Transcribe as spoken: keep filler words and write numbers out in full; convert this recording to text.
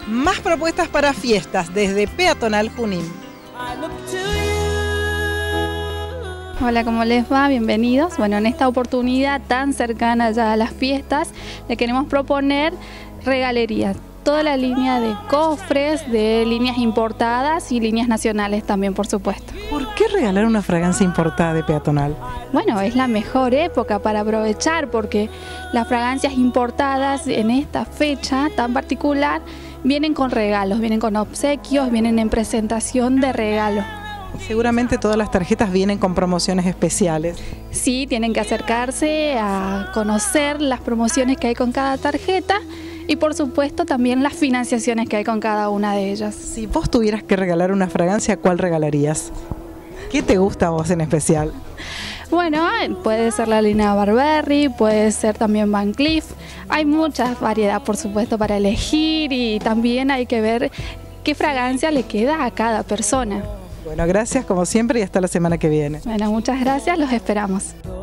Más propuestas para fiestas desde Peatonal Junín. Hola, ¿cómo les va? Bienvenidos. Bueno, en esta oportunidad tan cercana ya a las fiestas, le queremos proponer regalerías. Toda la línea de cofres, de líneas importadas y líneas nacionales también, por supuesto. ¿Por qué regalar una fragancia importada de Peatonal? Bueno, es la mejor época para aprovechar porque las fragancias importadas en esta fecha tan particular vienen con regalos, vienen con obsequios, vienen en presentación de regalo. Seguramente todas las tarjetas vienen con promociones especiales. Sí, tienen que acercarse a conocer las promociones que hay con cada tarjeta y por supuesto también las financiaciones que hay con cada una de ellas. Si vos tuvieras que regalar una fragancia, ¿cuál regalarías? ¿Qué te gusta a vos en especial? Bueno, puede ser la línea Burberry, puede ser también Van Cleef. Hay mucha variedad, por supuesto, para elegir y también hay que ver qué fragancia le queda a cada persona. Bueno, gracias como siempre y hasta la semana que viene. Bueno, muchas gracias, los esperamos.